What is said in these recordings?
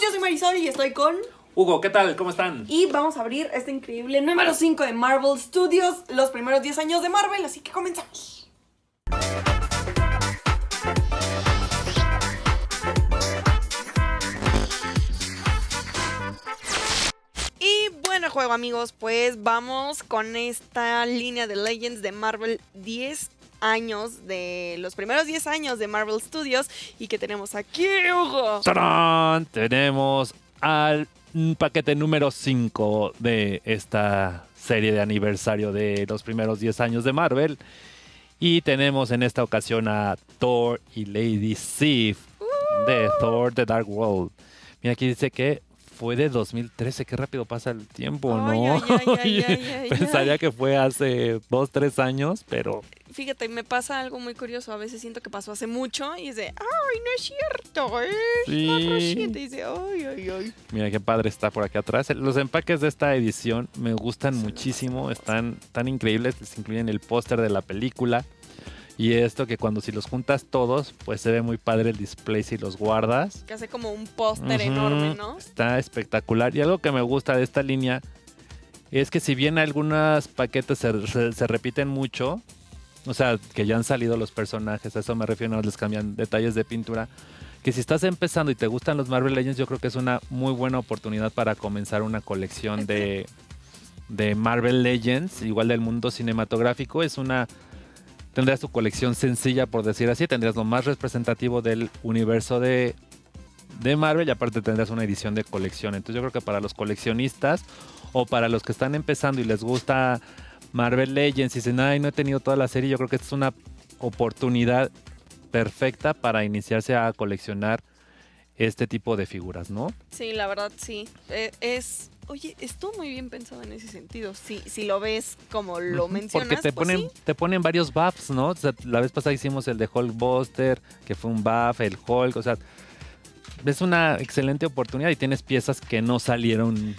yo soy Marisol y estoy con... Hugo, ¿qué tal? ¿Cómo están? Y vamos a abrir este increíble número 5 de Marvel Studios, los primeros 10 años de Marvel, así que comenzamos. Y bueno, juego amigos, pues vamos con esta línea de Legends de Marvel 10 años, de los primeros 10 años de Marvel Studios. ¿Y que tenemos aquí, Hugo? ¡Tarán! Tenemos al paquete número 5 de esta serie de aniversario de los primeros 10 años de Marvel. Y tenemos en esta ocasión a Thor y Lady Sif de Thor The Dark World. Mira, aquí dice que fue de 2013. Qué rápido pasa el tiempo, ¿no? Pensaría que fue hace 2, 3 años, pero... Fíjate, me pasa algo muy curioso. A veces siento que pasó hace mucho y es de, ¡ay, no es cierto! Sí. No reciente. Y dice, ¡ay! Mira qué padre está por aquí atrás. Los empaques de esta edición me gustan muchísimo. Están tan increíbles. Les incluyen el póster de la película. Y esto que si los juntas todos, pues se ve muy padre el display si los guardas. Que hace como un póster enorme, ¿no? Está espectacular. Y algo que me gusta de esta línea es que si bien algunos paquetes se repiten mucho, o sea, que ya han salido los personajes, a eso me refiero, no les cambian detalles de pintura, que si estás empezando y te gustan los Marvel Legends, yo creo que es una muy buena oportunidad para comenzar una colección de Marvel Legends, igual del mundo cinematográfico. Tendrás tu colección sencilla, por decir así, tendrías lo más representativo del universo de Marvel y aparte tendrás una edición de colección. Entonces yo creo que para los coleccionistas o para los que están empezando y les gusta Marvel Legends y dicen, ay, no he tenido toda la serie, yo creo que esta es una oportunidad perfecta para iniciarse a coleccionar este tipo de figuras, ¿no? Sí, la verdad sí. Oye, estuvo muy bien pensado en ese sentido. Si lo ves como lo mencionas, porque te ponen varios buffs, ¿no? O sea, la vez pasada hicimos el de Hulkbuster, que fue un buff, el Hulk, o sea, es una excelente oportunidad y tienes piezas que no salieron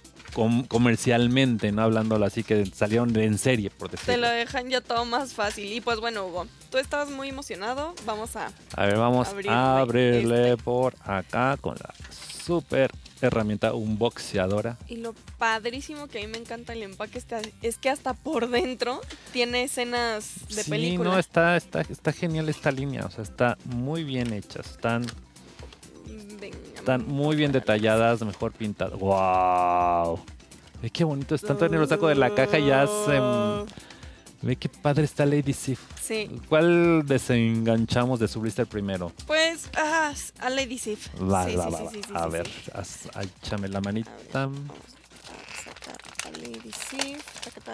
comercialmente, no hablándolo así, que salieron en serie, por decirlo. Te lo dejan ya todo más fácil. Y pues bueno, Hugo, tú estabas muy emocionado. Vamos a ver, vamos a abrirle por acá con la super herramienta unboxeadora. Y lo padrísimo que a mí me encanta el empaque es que hasta por dentro tiene escenas de película. No, está genial esta línea, o sea, está muy bien hechas, están muy bien detalladas, mejor pintadas. ¡Wow! Ve qué bonito, están todavía lo saco de la caja y ya ve qué padre está Lady Sif. Sí. ¿Cuál desenganchamos de su blister primero? Pues a Lady Sif. Va. A ver, échame la manita. Vamos a sacar a Lady Sif.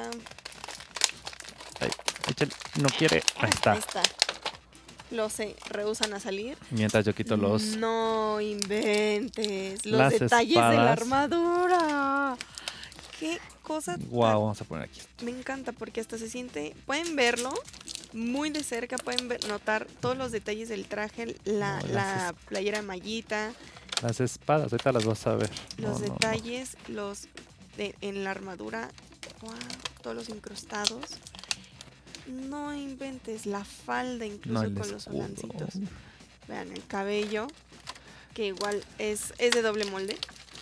Ay, échale. No quiere. Ahí está. Los se rehusan a salir. Mientras yo quito los... No inventes. Los las detalles espadas de la armadura. Qué cosa. Wow, vamos a poner aquí. Me encanta porque hasta se siente... Pueden verlo muy de cerca. Pueden notar todos los detalles del traje. La playera mallita. Las espadas, ahorita las vas a ver. Los detalles, en la armadura. Wow, todos los incrustados. No inventes, la falda incluso con los solancitos. Vean el cabello, que igual es de doble molde.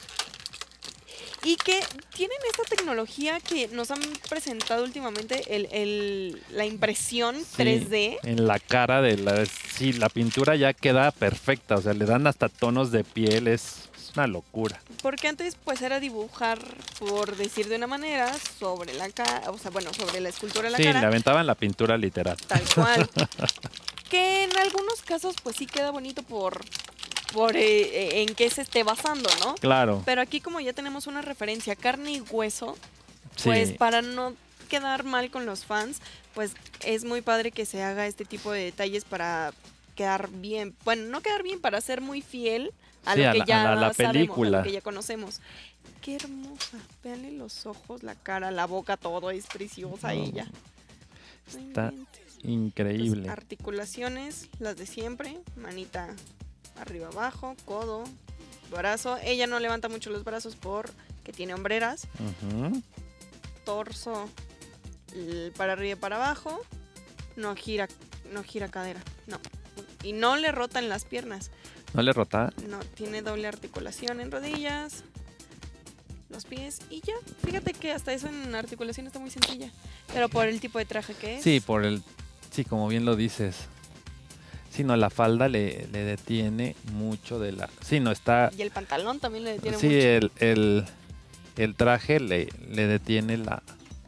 Y que tienen esta tecnología que nos han presentado últimamente, la impresión 3D. En la cara la pintura ya queda perfecta, o sea, le dan hasta tonos de piel, es una locura. Porque antes pues era dibujar, por decir de una manera, sobre la cara, o sea, bueno, sobre la escultura de la cara. Sí, le aventaban la pintura literal. Tal cual. Que en algunos casos pues sí queda bonito por en qué se esté basando, ¿no? Claro. Pero aquí como ya tenemos una referencia carne y hueso, pues para no quedar mal con los fans, pues es muy padre que se haga este tipo de detalles para quedar bien. Bueno, no quedar bien, para ser muy fiel a lo que ya la sabemos, película. a lo que ya conocemos. Qué hermosa. Véanle los ojos, la cara, la boca, todo es preciosa ella. Está increíble. Las articulaciones, las de siempre, manita arriba abajo, codo, brazo. Ella no levanta mucho los brazos porque tiene hombreras. Torso para arriba y para abajo. No gira cadera, no. Y no le rotan las piernas. ¿No le rota? No, tiene doble articulación en rodillas, los pies y ya. Fíjate que hasta eso en articulación está muy sencilla. Pero por el tipo de traje que es. Sí, sí, como bien lo dices. Sí, no, la falda le detiene mucho de la... Sí, no está... Y el pantalón también le detiene sí, mucho. el traje le detiene la...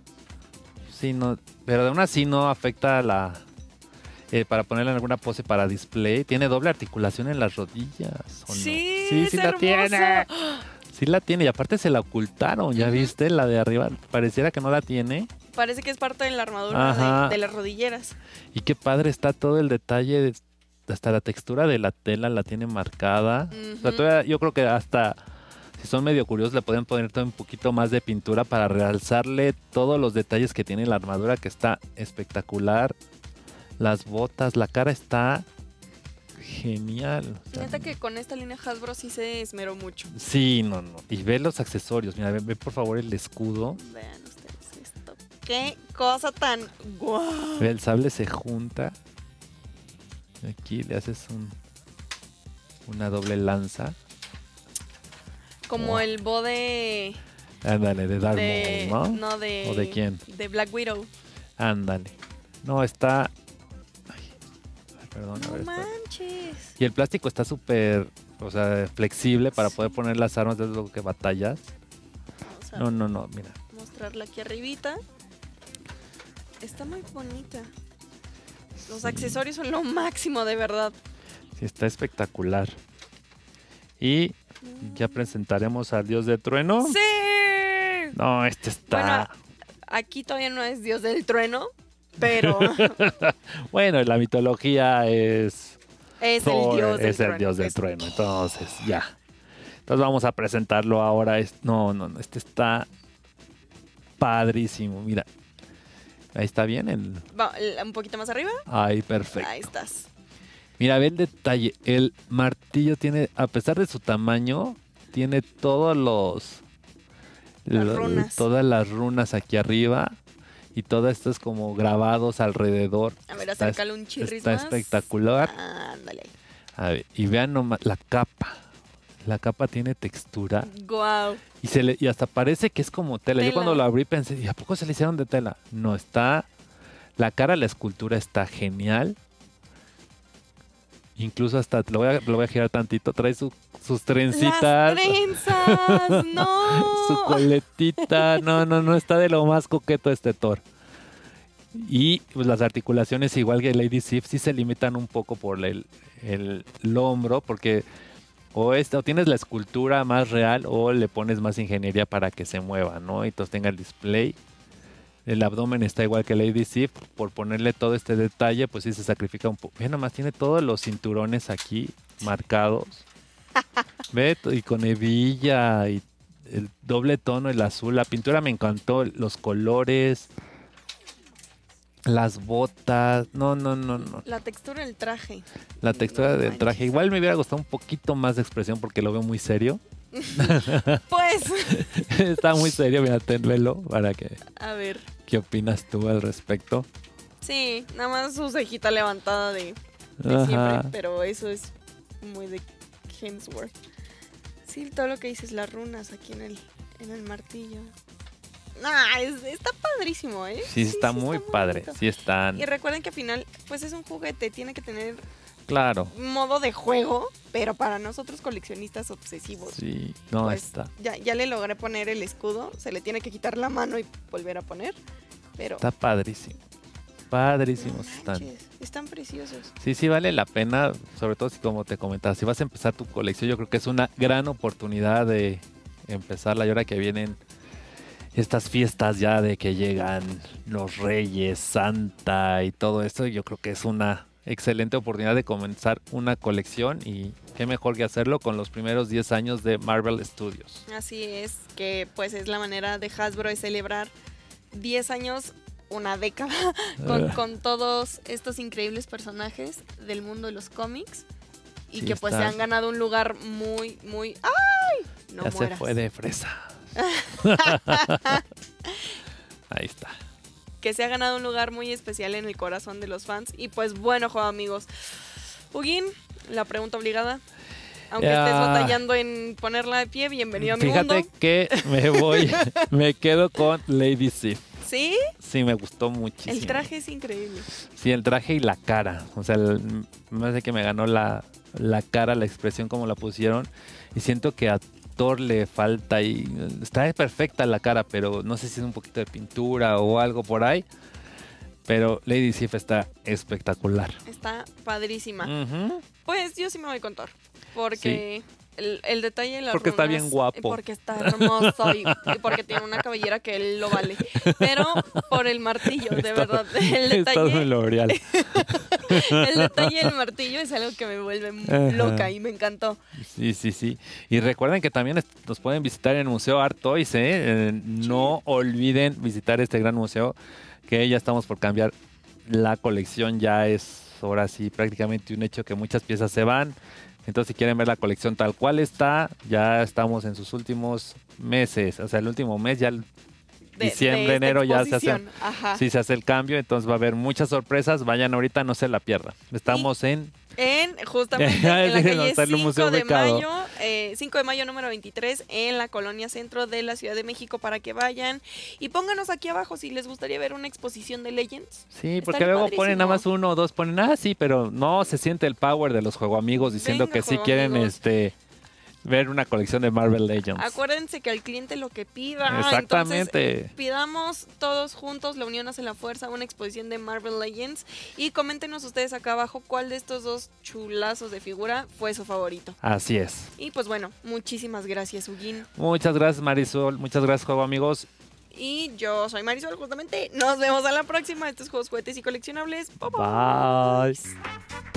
Sí, no, pero aún así no afecta la... para ponerla en alguna pose para display. Tiene doble articulación en las rodillas. ¿O no? Sí, sí la tiene. Sí la tiene y aparte se la ocultaron, ¿ya viste? La de arriba pareciera que no la tiene. Parece que es parte de la armadura de las rodilleras. Y qué padre está todo el detalle, hasta la textura de la tela la tiene marcada. O sea, todavía, yo creo que hasta, si son medio curiosos, le pueden poner todo un poquito más de pintura para realzarle todos los detalles que tiene la armadura, que está espectacular. Las botas, la cara está genial. O sea, neta que con esta línea Hasbro sí se esmeró mucho. Sí, no. Y ve los accesorios. Mira, ve por favor el escudo. Vean ustedes esto. Qué cosa tan guau. Ve, el sable se junta. Aquí le haces una doble lanza. Como el bo de... Ándale, de Darth Maul, ¿no? No, ¿O de quién? De Black Widow. Ándale. No, está... Perdón, No manches. Y el plástico está súper, o sea, flexible para poder poner las armas de lo que batallas. No, mira. Mostrarla aquí arribita. Está muy bonita. Los accesorios son lo máximo, de verdad. Sí, está espectacular. Y ya presentaremos al Dios del Trueno. ¡Sí! No, este está... Bueno, aquí todavía no es Dios del Trueno, pero... bueno, la mitología es... Es Thor, el Dios del Trueno. Entonces, ya. Entonces vamos a presentarlo ahora. No, este está padrísimo. Mira. Ahí está bien. Un poquito más arriba. Ahí, perfecto. Ahí estás. Mira, ve el detalle. El martillo tiene, a pesar de su tamaño, tiene todas las runas aquí arriba. Y todo esto es como grabados alrededor. A ver, acércale un chirris está más. Espectacular. Ándale. A ver, y vean nomás la capa. La capa tiene textura. Guau. Y hasta parece que es como tela. Yo cuando lo abrí pensé, ¿y a poco se le hicieron de tela? No, está... La cara, la escultura está genial. Incluso hasta, lo voy a girar tantito, trae sus trencitas. ¡Las trenzas! ¡No! Su coletita. No, está de lo más coqueto este Thor. Y pues las articulaciones, igual que Lady Sif, sí se limitan un poco por el hombro, porque o tienes la escultura más real o le pones más ingeniería para que se mueva, ¿no? Y entonces tenga el display. El abdomen está igual que Lady Sif, por ponerle todo este detalle, pues sí se sacrifica un poco. Ve nomás, tiene todos los cinturones aquí marcados. Ve, y con hebilla y el doble tono, el azul. La pintura me encantó, los colores, las botas. No. La textura del traje. La textura del traje. Igual me hubiera gustado un poquito más de expresión porque lo veo muy serio. Pues. Está muy serio, mira, tenvelo para que... A ver. ¿Qué opinas tú al respecto? Sí, nada más su cejita levantada de siempre, pero eso es muy de Hemsworth. Sí, todo lo que dices, las runas aquí en el martillo. Está padrísimo, ¿eh? Sí, está muy padre. Bonito. Sí, están... Y recuerden que al final, pues es un juguete, tiene que tener... Claro. Modo de juego, pero para nosotros coleccionistas obsesivos. Sí, no pues, está. Ya le logré poner el escudo, se le tiene que quitar la mano y volver a poner, pero... Está padrísimo. Padrísimos están. Están preciosos. Sí, vale la pena, sobre todo si, como te comentaba, si vas a empezar tu colección, yo creo que es una gran oportunidad de empezarla. Y ahora que vienen estas fiestas ya de que llegan los Reyes, Santa y todo esto, yo creo que es una excelente oportunidad de comenzar una colección y qué mejor que hacerlo con los primeros 10 años de Marvel Studios. Así es, que pues es la manera de Hasbro de celebrar 10 años, una década, con todos estos increíbles personajes del mundo de los cómics y que pues se han ganado un lugar muy, muy... ¡Ay! No ya mueras. Se fue de fresa. Ahí está. Que se ha ganado un lugar muy especial en el corazón de los fans. Y pues bueno, juego amigos. Huguín, la pregunta obligada. Aunque estés batallando en ponerla de pie, bienvenido a mi mundo. Fíjate que me quedo con Lady Sif. ¿Sí? Sí, me gustó muchísimo. El traje es increíble. Sí, el traje y la cara. O sea, me hace que me ganó la cara, la expresión como la pusieron. Y siento que a Thor le falta y está perfecta la cara, pero no sé si es un poquito de pintura o algo por ahí. Pero Lady Sif está espectacular. Está padrísima. Pues yo sí me voy con Thor. Porque el detalle de las porque runas, está bien guapo. Porque está hermoso y porque tiene una cabellera que él lo vale. Pero por el martillo, de verdad. El detalle, el detalle del martillo es algo que me vuelve loca y me encantó. Sí. Y recuerden que también nos pueden visitar en el Museo Art Toys. No olviden visitar este gran museo, que ya estamos por cambiar la colección. Ya es ahora sí prácticamente un hecho que muchas piezas se van. Entonces, si quieren ver la colección tal cual está, ya estamos en sus últimos meses. O sea, el último mes, ya diciembre, enero, ya se hace el cambio. Entonces va a haber muchas sorpresas. Vayan ahorita, no se la pierdan. Estamos justamente en la calle 5 de mayo, 5 de mayo número 23, en la colonia centro de la Ciudad de México, para que vayan y pónganos aquí abajo si les gustaría ver una exposición de Legends. Sí, porque luego ponen nada más uno o dos, ponen, sí, pero no se siente el power de los juego amigos diciendo que sí quieren ver una colección de Marvel Legends. Acuérdense que al cliente lo que pida. Exactamente. Entonces, pidamos todos juntos, la unión hace la fuerza, una exposición de Marvel Legends. Y coméntenos ustedes acá abajo cuál de estos dos chulazos de figura fue su favorito. Así es. Y pues bueno, muchísimas gracias, Huguín. Muchas gracias, Marisol. Muchas gracias, juego amigos. Y yo soy Marisol, justamente. Nos vemos a la próxima. Estos Juegos, Juguetes y Coleccionables. Bye.